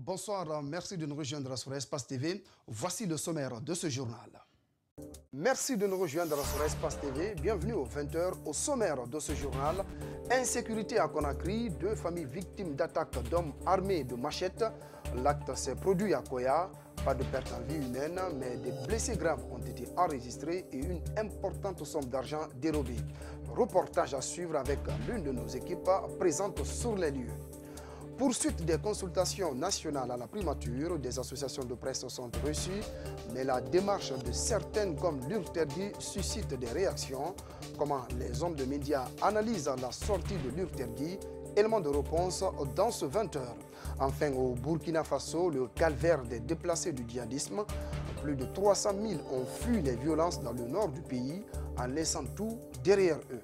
Bonsoir, merci de nous rejoindre sur Espace TV. Voici le sommaire de ce journal. Merci de nous rejoindre sur Espace TV. Bienvenue aux 20h au sommaire de ce journal. Insécurité à Conakry, 2 familles victimes d'attaques d'hommes armés de machettes. L'acte s'est produit à Koya. Pas de perte en vie humaine, mais des blessés graves ont été enregistrés et une importante somme d'argent dérobée. Reportage à suivre avec l'une de nos équipes présentes sur les lieux. Poursuite des consultations nationales à la primature, des associations de presse sont reçues, mais la démarche de certaines comme l'URTERGI suscite des réactions. Comment les hommes de médias analysent la sortie de l'URTERGI? Élément de réponse dans ce 20h. Enfin, au Burkina Faso, le calvaire des déplacés du djihadisme. Plus de 300 000 ont fui les violences dans le nord du pays en laissant tout derrière eux.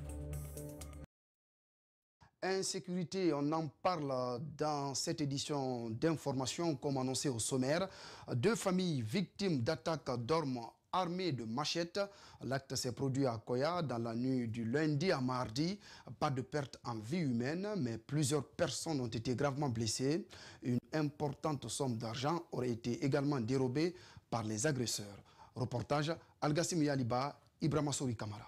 Insécurité, on en parle dans cette édition d'information comme annoncé au sommaire. 2 familles victimes d'attaques d'armes armées de machettes. L'acte s'est produit à Koya dans la nuit du lundi à mardi. Pas de perte en vie humaine, mais plusieurs personnes ont été gravement blessées. Une importante somme d'argent aurait été également dérobée par les agresseurs. Reportage Algassim Yaliba, Ibrahima Souri Kamara.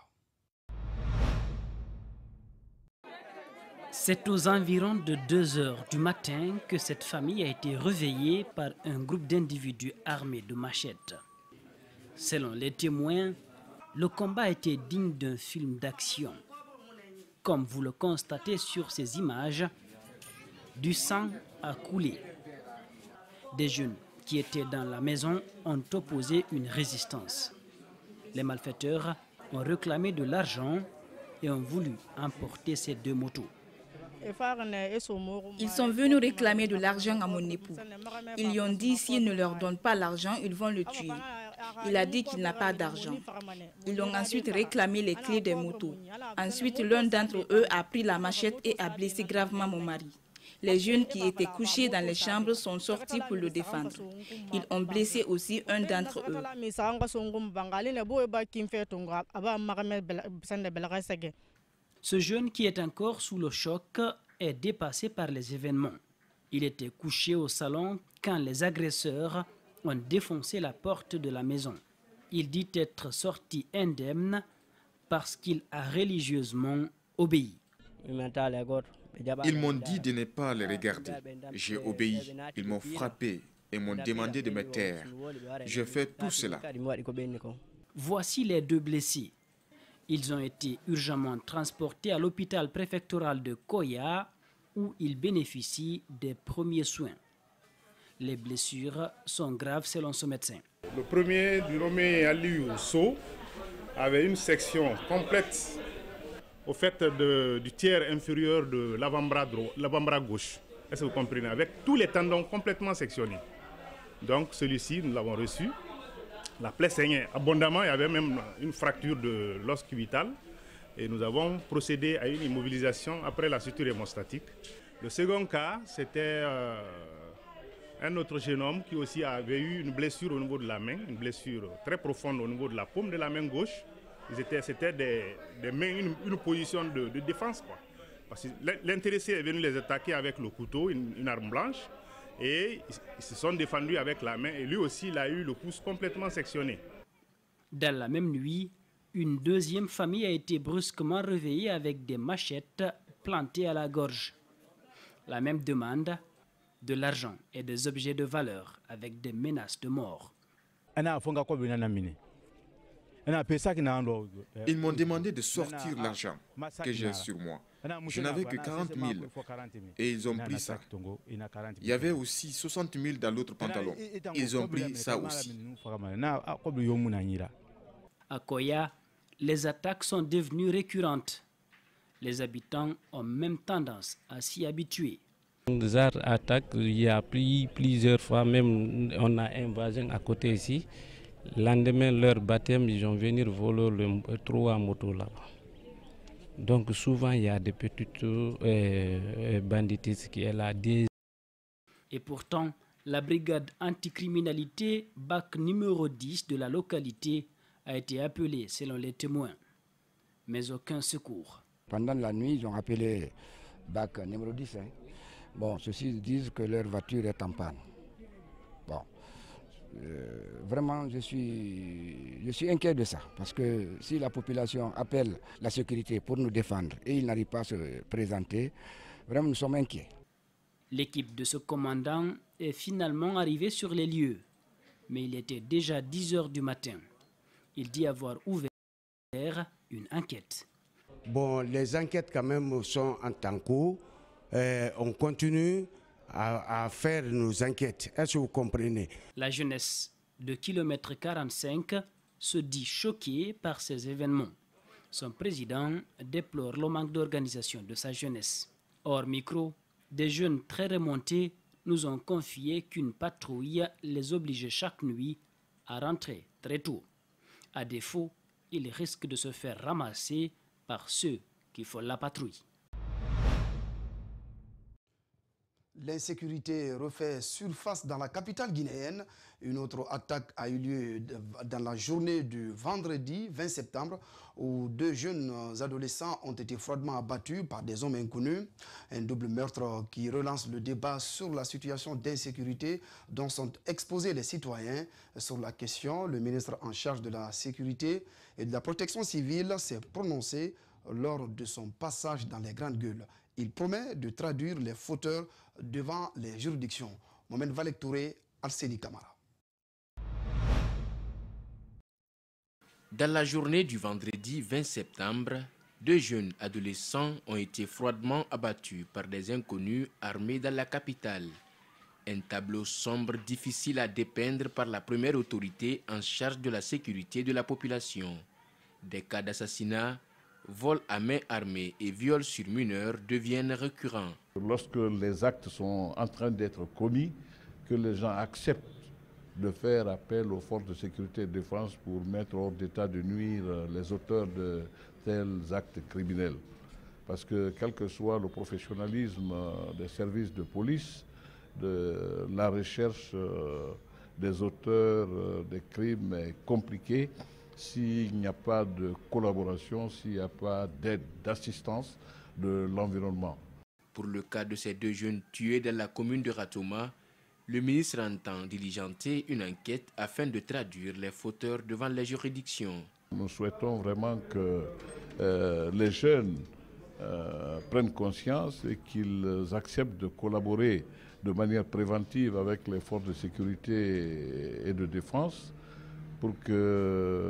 C'est aux environs de 2 h du matin que cette famille a été réveillée par un groupe d'individus armés de machettes. Selon les témoins, le combat était digne d'un film d'action. Comme vous le constatez sur ces images, du sang a coulé. Des jeunes qui étaient dans la maison ont opposé une résistance. Les malfaiteurs ont réclamé de l'argent et ont voulu emporter ces 2 motos. Ils sont venus réclamer de l'argent à mon époux. Ils lui ont dit s'il ne leur donne pas l'argent, ils vont le tuer. Il a dit qu'il n'a pas d'argent. Ils ont ensuite réclamé les clés des motos. Ensuite, l'un d'entre eux a pris la machette et a blessé gravement mon mari. Les jeunes qui étaient couchés dans les chambres sont sortis pour le défendre. Ils ont blessé aussi un d'entre eux. Ce jeune qui est encore sous le choc est dépassé par les événements. Il était couché au salon quand les agresseurs ont défoncé la porte de la maison. Il dit être sorti indemne parce qu'il a religieusement obéi. Ils m'ont dit de ne pas les regarder. J'ai obéi. Ils m'ont frappé et m'ont demandé de me taire. Je fais tout cela. Voici les 2 blessés. Ils ont été urgemment transportés à l'hôpital préfectoral de Koya où ils bénéficient des premiers soins. Les blessures sont graves selon ce médecin. Le premier, dénommé Aliou So, avait une section complète au fait du tiers inférieur de l'avant-bras gauche. Est-ce que vous comprenez? Avec tous les tendons complètement sectionnés. Donc celui-ci, nous l'avons reçu. La plaie saignait abondamment, il y avait même une fracture de l'os cubital. Et nous avons procédé à une immobilisation après la suture hémostatique. Le second cas, c'était un autre jeune homme qui aussi avait eu une blessure au niveau de la main, une blessure très profonde au niveau de la paume de la main gauche. C'était des mains, une position de défense, quoi. Parce que l'intéressé est venu les attaquer avec le couteau, une arme blanche. Et ils se sont défendus avec la main et lui aussi il a eu le pouce complètement sectionné. Dans la même nuit, une 2e famille a été brusquement réveillée avec des machettes plantées à la gorge. La même demande, de l'argent et des objets de valeur avec des menaces de mort. Ils m'ont demandé de sortir l'argent que j'ai sur moi. Je n'avais que 40 000 et ils ont pris ça. Il y avait aussi 60 000 dans l'autre pantalon. Ils ont pris ça aussi. À Koya, les attaques sont devenues récurrentes. Les habitants ont même tendance à s'y habituer. Des attaques, il y a plusieurs fois, même on a un voisin à côté ici. Le lendemain, leur baptême, ils vont venir voler 3 motos là-bas. Donc souvent, il y a des petites banditistes qui est là. Et pourtant, la brigade anticriminalité BAC numéro 10 de la localité a été appelée selon les témoins. Mais aucun secours. Pendant la nuit, ils ont appelé BAC numéro 10. Bon, ceux-ci disent que leur voiture est en panne. Bon, vraiment, je suis inquiet de ça. Parce que si la population appelle la sécurité pour nous défendre et ils n'arrivent pas à se présenter, vraiment, nous sommes inquiets. L'équipe de ce commandant est finalement arrivée sur les lieux. Mais il était déjà 10 h du matin. Il dit avoir ouvert une enquête. Bon, les enquêtes quand même sont en cours. On continue à faire nos enquêtes. Est-ce que vous comprenez? La jeunesse de kilomètre 45 se dit choquée par ces événements. Son président déplore le manque d'organisation de sa jeunesse. Hors micro, des jeunes très remontés nous ont confié qu'une patrouille les obligeait chaque nuit à rentrer très tôt. À défaut, ils risquent de se faire ramasser par ceux qui font la patrouille. L'insécurité refait surface dans la capitale guinéenne. Une autre attaque a eu lieu dans la journée du vendredi 20 septembre où 2 jeunes adolescents ont été froidement abattus par des hommes inconnus. Un double meurtre qui relance le débat sur la situation d'insécurité dont sont exposés les citoyens. Sur la question, le ministre en charge de la sécurité et de la protection civile s'est prononcé lors de son passage dans les Grandes Gueules. Il promet de traduire les fauteurs devant les juridictions. Mohamed Valek Touré, Alseni Kamara. Dans la journée du vendredi 20 septembre, 2 jeunes adolescents ont été froidement abattus par des inconnus armés dans la capitale. Un tableau sombre difficile à dépeindre par la première autorité en charge de la sécurité de la population. Des cas d'assassinat, vols à main armée et viols sur mineurs deviennent récurrents. Lorsque les actes sont en train d'être commis, que les gens acceptent de faire appel aux forces de sécurité et de défense pour mettre hors d'état de nuire les auteurs de tels actes criminels. Parce que quel que soit le professionnalisme des services de police, de la recherche des auteurs des crimes est compliquée s'il n'y a pas de collaboration, s'il n'y a pas d'aide, d'assistance de l'environnement. Pour le cas de ces 2 jeunes tués dans la commune de Ratouma, le ministre entend diligenter une enquête afin de traduire les fauteurs devant les juridictions. Nous souhaitons vraiment que les jeunes prennent conscience et qu'ils acceptent de collaborer de manière préventive avec les forces de sécurité et de défense pour que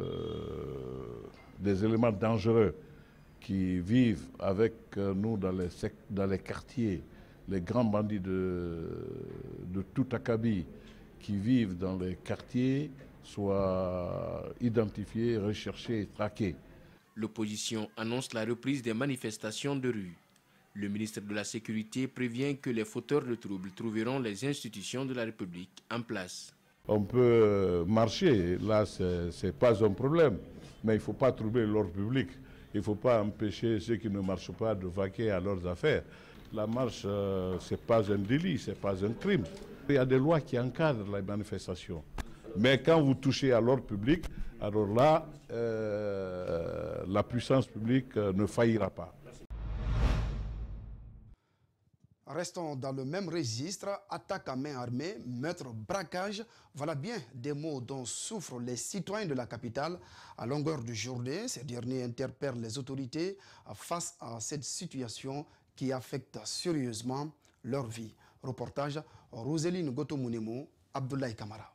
des éléments dangereux qui vivent avec nous dans les quartiers, les grands bandits de tout acabit qui vivent dans les quartiers soient identifiés, recherchés et traqués. L'opposition annonce la reprise des manifestations de rue. Le ministre de la Sécurité prévient que les fauteurs de troubles trouveront les institutions de la République en place. On peut marcher, là c'est pas un problème, mais il ne faut pas troubler l'ordre public. Il ne faut pas empêcher ceux qui ne marchent pas de vaquer à leurs affaires. La marche, ce n'est pas un délit, ce n'est pas un crime. Il y a des lois qui encadrent la manifestation. Mais quand vous touchez à l'ordre public, alors là, la puissance publique ne faillira pas. Restons dans le même registre, attaque à main armée, meurtre, braquage. Voilà bien des mots dont souffrent les citoyens de la capitale. À longueur de journée, ces derniers interpellent les autorités face à cette situation qui affecte sérieusement leur vie. Reportage, Roseline Gotomounemo, Abdoulaye Kamara.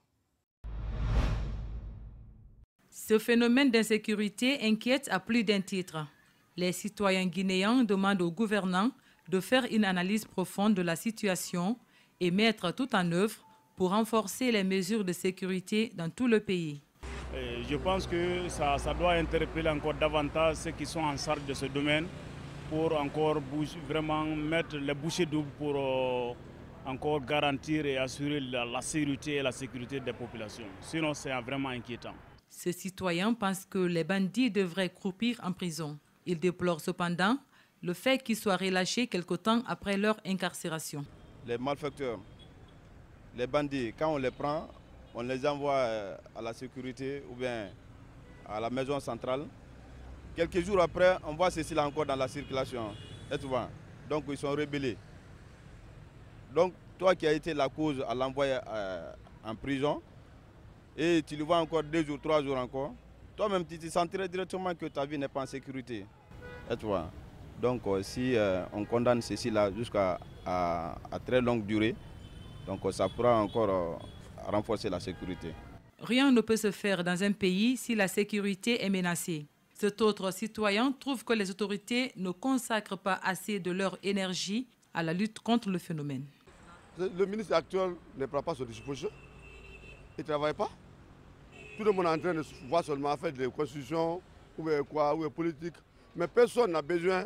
Ce phénomène d'insécurité inquiète à plus d'un titre. Les citoyens guinéens demandent aux gouvernants de faire une analyse profonde de la situation et mettre tout en œuvre pour renforcer les mesures de sécurité dans tout le pays. Je pense que ça doit interpeller encore davantage ceux qui sont en charge de ce domaine pour encore vraiment mettre les bouchées doubles pour encore garantir et assurer la sécurité et la sécurité des populations. Sinon, c'est vraiment inquiétant. Ce citoyen pense que les bandits devraient croupir en prison. Il déplore cependant le fait qu'ils soient relâchés quelque temps après leur incarcération. Les malfaiteurs, les bandits, quand on les prend, on les envoie à la sécurité ou bien à la maison centrale. Quelques jours après, on voit ceci là encore dans la circulation. Et tu vois, donc ils sont rebellés. Donc, toi qui as été la cause à l'envoyer en prison, et tu le vois encore 2 jours, 3 jours encore, toi-même tu te sentirais directement que ta vie n'est pas en sécurité. Et tu vois. Donc, si on condamne ceci-là jusqu'à très longue durée, donc ça pourra encore renforcer la sécurité. Rien ne peut se faire dans un pays si la sécurité est menacée. Cet autre citoyen trouve que les autorités ne consacrent pas assez de leur énergie à la lutte contre le phénomène. Le ministre actuel ne prend pas son disposition. Il ne travaille pas. Tout le monde est en train de voir seulement faire des constitutions ou quoi, ou politique. Mais personne n'a besoin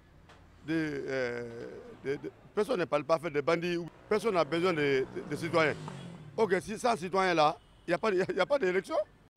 personne ne parle pas faire des bandits. Personne n'a besoin de citoyens. Ok, si sans citoyens là, il n'y a pas d'élection.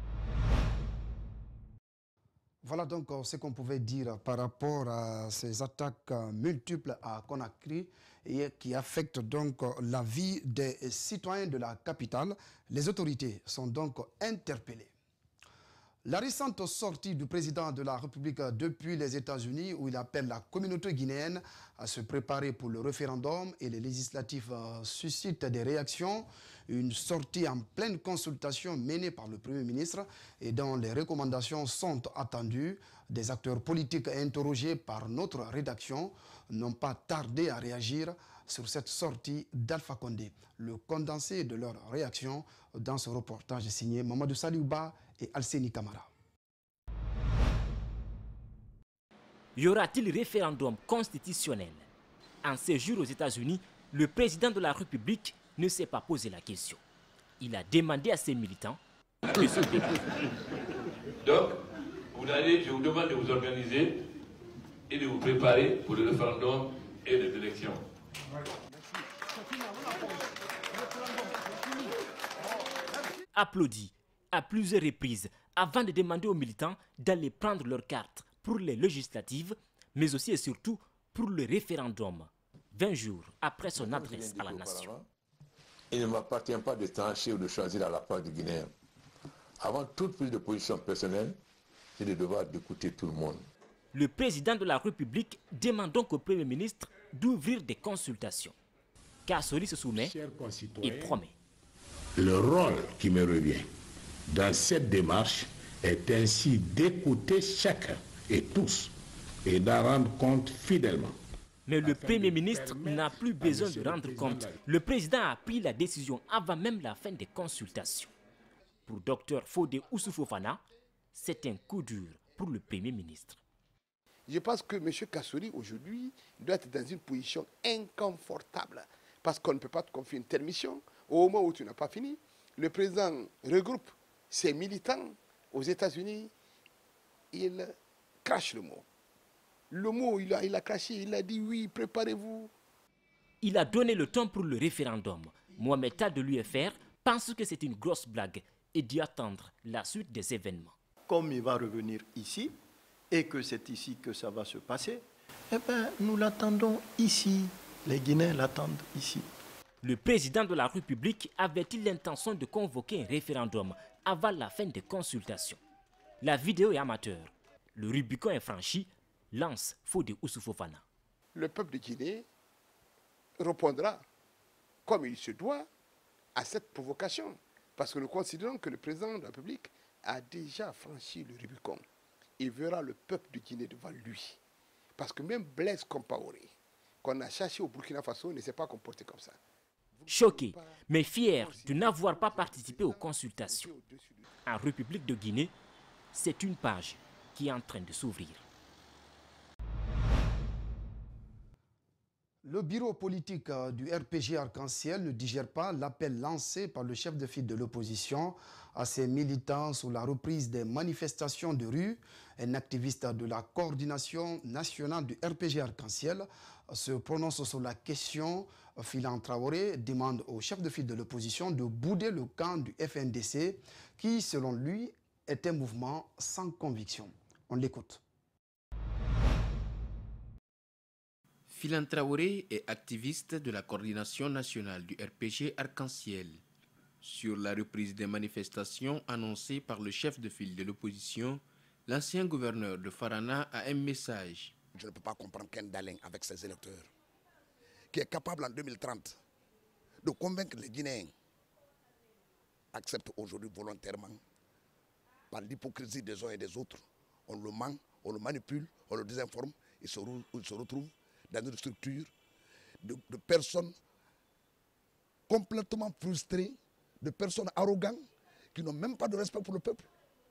Voilà donc ce qu'on pouvait dire par rapport à ces attaques multiples à Conakry et qui affectent donc la vie des citoyens de la capitale. Les autorités sont donc interpellées. La récente sortie du président de la République depuis les États-Unis, où il appelle la communauté guinéenne à se préparer pour le référendum et les législatives suscite des réactions. Une sortie en pleine consultation menée par le Premier ministre et dont les recommandations sont attendues. Des acteurs politiques interrogés par notre rédaction n'ont pas tardé à réagir sur cette sortie d'Alpha Condé. Le condensé de leur réaction dans ce reportage signé Mamadou Saliouba et Alseni Kamara. Y aura-t-il référendum constitutionnel? En séjour aux États-Unis, le président de la République ne s'est pas posé la question. Il a demandé à ses militants de se préparer. Donc, je vous demande de vous organiser et de vous préparer pour le référendum et les élections. Applaudi à plusieurs reprises avant de demander aux militants d'aller prendre leurs cartes pour les législatives, mais aussi et surtout pour le référendum, 20 jours après son adresse à la nation. Il ne m'appartient pas de trancher ou de choisir à la part du Guinéen. Avant toute prise de position personnelle, j'ai le devoir d'écouter tout le monde. Le président de la République demande donc au Premier ministre d'ouvrir des consultations. Kassori se soumet et promet. Le rôle qui me revient dans cette démarche est ainsi d'écouter chacun et tous et d'en rendre compte fidèlement. Mais le Premier ministre n'a plus besoin de rendre compte. Le président a pris la décision avant même la fin des consultations. Pour Dr Fodé Oussoufou-Fofana, c'est un coup dur pour le Premier ministre. Je pense que M. Kassori, aujourd'hui, doit être dans une position inconfortable. Parce qu'on ne peut pas te confier une telle mission au moment où tu n'as pas fini. Le président regroupe ses militants aux États-Unis. Il crache le mot. Le mot, il a craché, il a dit oui, préparez-vous. Il a donné le temps pour le référendum. Mohamed Tal de l'UFR pense que c'est une grosse blague et dit attendre la suite des événements. Comme il va revenir ici et que c'est ici que ça va se passer, eh bien, nous l'attendons ici. Les Guinéens l'attendent ici. Le président de la République avait-il l'intention de convoquer un référendum avant la fin des consultations? La vidéo est amateur. Le Rubicon est franchi, lance Fodé Oussoufou-Fofana. Le peuple de Guinée répondra comme il se doit à cette provocation. Parce que nous considérons que le président de la République a déjà franchi le Rubicon. Il verra le peuple de Guinée devant lui. Parce que même Blaise Compaoré, qu'on a cherché au Burkina Faso, ne s'est pas comporté comme ça. Choqué, mais fier de n'avoir pas participé aux consultations. En République de Guinée, c'est une page qui est en train de s'ouvrir. Le bureau politique du RPG Arc-en-Ciel ne digère pas l'appel lancé par le chef de file de l'opposition à ses militants sur la reprise des manifestations de rue. Un activiste de la coordination nationale du RPG Arc-en-Ciel se prononce sur la question. Filan Traoré demande au chef de file de l'opposition de bouder le camp du FNDC qui, selon lui, est un mouvement sans conviction. On l'écoute. Filan Traoré est activiste de la coordination nationale du RPG Arc-en-Ciel. Sur la reprise des manifestations annoncées par le chef de file de l'opposition, l'ancien gouverneur de Farana a un message. Je ne peux pas comprendre qu'un Dalin avec ses électeurs, qui est capable en 2030 de convaincre les Guinéens acceptent aujourd'hui volontairement, par l'hypocrisie des uns et des autres, on le ment, on le manipule, on le désinforme, il se retrouve dans une structure de personnes complètement frustrées, de personnes arrogantes, qui n'ont même pas de respect pour le peuple.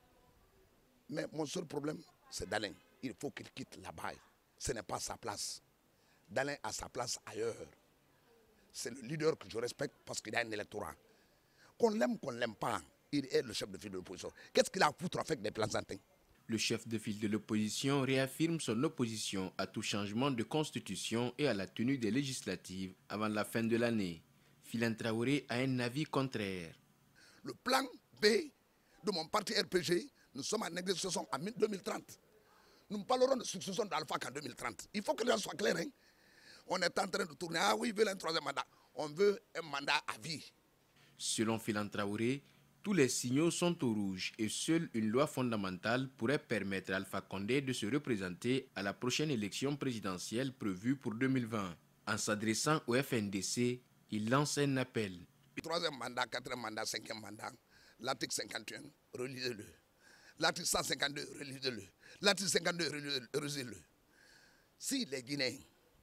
Mais mon seul problème, c'est d'Alain. Il faut qu'il quitte là-bas. Ce n'est pas sa place. D'Alain a sa place ailleurs. C'est le leader que je respecte parce qu'il a un électorat. Qu'on l'aime, qu'on ne l'aime pas, il est le chef de file de l'opposition. Qu'est-ce qu'il a à foutre avec des plaisantins? Le chef de file de l'opposition réaffirme son opposition à tout changement de constitution et à la tenue des législatives avant la fin de l'année. Philan Traoré a un avis contraire. Le plan B de mon parti RPG, nous sommes en négociation en 2030. Nous parlerons de succession d'Alpha qu'en 2030. Il faut que les gens soient clairs. Hein? On est en train de tourner. Ah oui, ils veulent un troisième mandat. On veut un mandat à vie. Selon Philan Traoré, tous les signaux sont au rouge et seule une loi fondamentale pourrait permettre à Alpha Condé de se représenter à la prochaine élection présidentielle prévue pour 2020. En s'adressant au FNDC, il lance un appel. Troisième mandat, quatrième mandat, cinquième mandat, l'article 51, relisez-le. L'article 152, relisez-le. L'article 52, relisez-le. Si les Guinéens,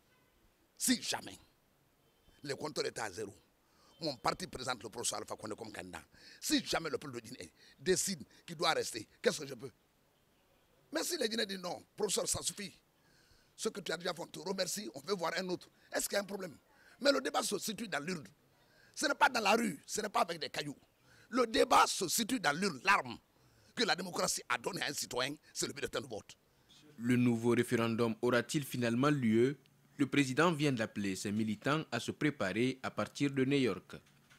si jamais, le compteur est à zéro, mon parti présente le professeur Alpha Condé comme candidat. Si jamais le peuple de Guinée décide qu'il doit rester, qu'est-ce que je peux? Mais si les Guinéens disent non, professeur, ça suffit. Ce que tu as déjà fait, on te remercie, on veut voir un autre. Est-ce qu'il y a un problème? Mais le débat se situe dans l'urne. Ce n'est pas dans la rue, ce n'est pas avec des cailloux. Le débat se situe dans l'urne, l'arme que la démocratie a donnée à un citoyen, c'est le bulletin de vote. Le nouveau référendum aura-t-il finalement lieu? Le président vient d'appeler ses militants à se préparer à partir de New York.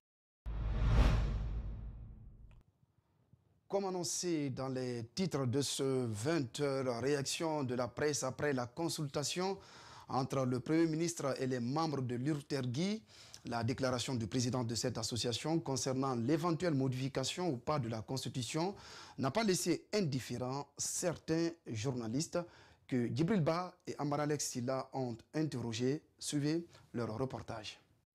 Comme annoncé dans les titres de ce 20h, réaction de la presse après la consultation entre le Premier ministre et les membres de l'URTERGI, la déclaration du président de cette association concernant l'éventuelle modification ou pas de la Constitution n'a pas laissé indifférents certains journalistes que Djibril Ba et Amara Alex Silla ont interrogés. Suivez leur reportage.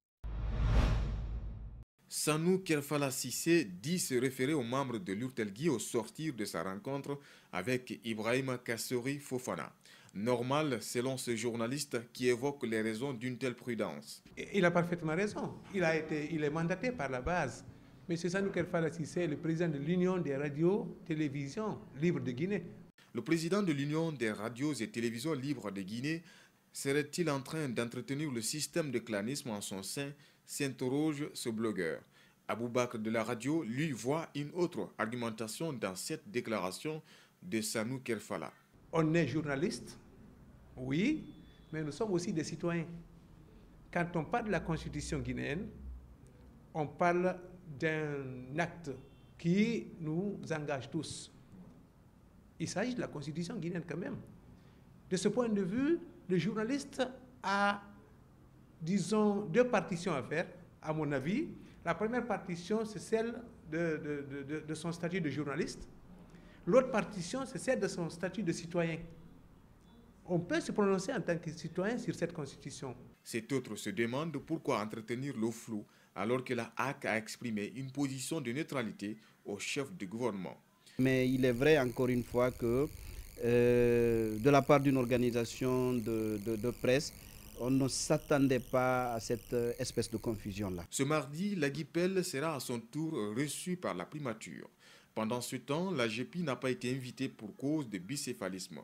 Sanou Kerfala Sissé dit se référer aux membres de l'URTELGI au sortir de sa rencontre avec Ibrahima Kassori Fofana. Normal, selon ce journaliste qui évoque les raisons d'une telle prudence. Il a parfaitement raison. Il est mandaté par la base. M. Sanou Kerfala Sissé, le président de l'Union des radios télévisions libres de Guinée. Le président de l'Union des radios et télévisions libres de Guinée serait-il en train d'entretenir le système de clanisme en son sein, s'interroge ce blogueur. Aboubakr de la radio, lui, voit une autre argumentation dans cette déclaration de Sanou Kerfala. On est journaliste, oui, mais nous sommes aussi des citoyens. Quand on parle de la Constitution guinéenne, on parle d'un acte qui nous engage tous. Il s'agit de la Constitution guinéenne quand même. De ce point de vue, le journaliste a, disons, deux partitions à faire, à mon avis. La première partition, c'est celle de son statut de journaliste. L'autre partition, c'est celle de son statut de citoyen. On peut se prononcer en tant que citoyen sur cette Constitution. Cet autre se demande pourquoi entretenir le flou alors que la HAC a exprimé une position de neutralité au chef du gouvernement. Mais il est vrai, encore une fois, que de la part d'une organisation de presse, on ne s'attendait pas à cette espèce de confusion-là. Ce mardi, la Guipel sera à son tour reçue par la primature. Pendant ce temps, la GEPI n'a pas été invitée pour cause de bicéphalisme.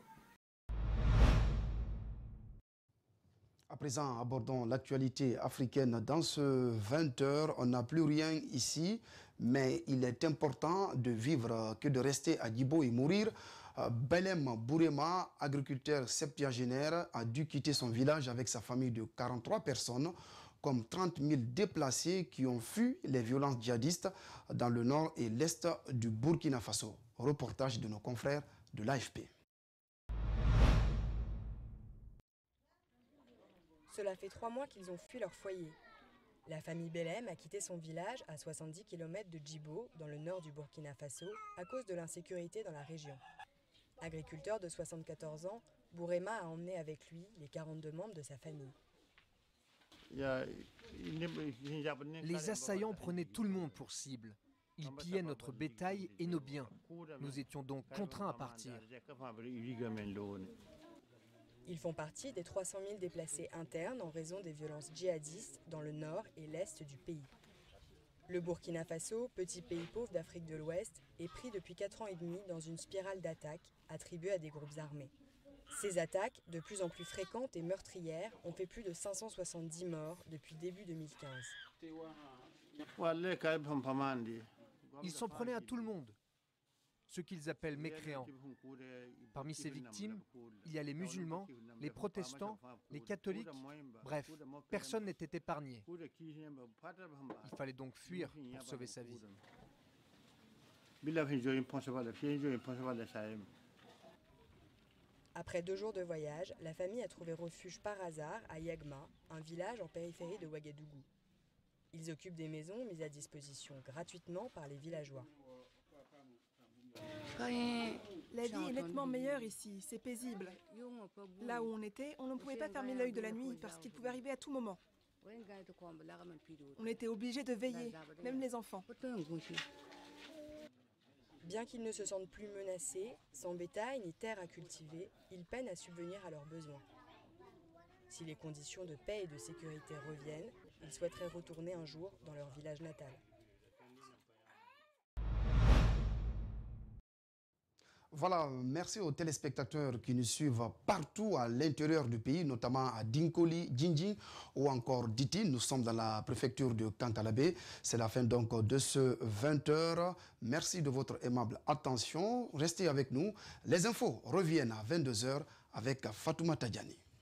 À présent, abordons l'actualité africaine. Dans ce 20h, on n'a plus rien ici, mais il est important de vivre que de rester à Djibo et mourir. Belem Bourema, agriculteur septuagénaire, a dû quitter son village avec sa famille de 43 personnes, comme 30 000 déplacés qui ont fui les violences djihadistes dans le nord et l'est du Burkina Faso. Reportage de nos confrères de l'AFP. Cela fait 3 mois qu'ils ont fui leur foyer. La famille Belem a quitté son village à 70 km de Djibo, dans le nord du Burkina Faso, à cause de l'insécurité dans la région. Agriculteur de 74 ans, Bourema a emmené avec lui les 42 membres de sa famille. Il y a Les assaillants prenaient tout le monde pour cible. Ils pillaient notre bétail et nos biens. Nous étions donc contraints à partir. Ils font partie des 300 000 déplacés internes en raison des violences djihadistes dans le nord et l'est du pays. Le Burkina Faso, petit pays pauvre d'Afrique de l'Ouest, est pris depuis 4 ans et demi dans une spirale d'attaques attribuée à des groupes armés. Ces attaques, de plus en plus fréquentes et meurtrières, ont fait plus de 570 morts depuis début 2015. Ils s'en prenaient à tout le monde, ceux qu'ils appellent mécréants. Parmi ces victimes, il y a les musulmans, les protestants, les catholiques, bref, personne n'était épargné. Il fallait donc fuir pour sauver sa vie. Après 2 jours de voyage, la famille a trouvé refuge par hasard à Yagma, un village en périphérie de Ouagadougou. Ils occupent des maisons mises à disposition gratuitement par les villageois. La vie est nettement meilleure ici, c'est paisible. Là où on était, on ne pouvait pas fermer l'œil de la nuit parce qu'il pouvait arriver à tout moment. On était obligés de veiller, même les enfants. Bien qu'ils ne se sentent plus menacés, sans bétail ni terre à cultiver, ils peinent à subvenir à leurs besoins. Si les conditions de paix et de sécurité reviennent, ils souhaiteraient retourner un jour dans leur village natal. Voilà, merci aux téléspectateurs qui nous suivent partout à l'intérieur du pays, notamment à Dinkoli, Djindji ou encore Diti. Nous sommes dans la préfecture de Kankalabé. C'est la fin donc de ce 20h. Merci de votre aimable attention. Restez avec nous. Les infos reviennent à 22h avec Fatouma Tadjani.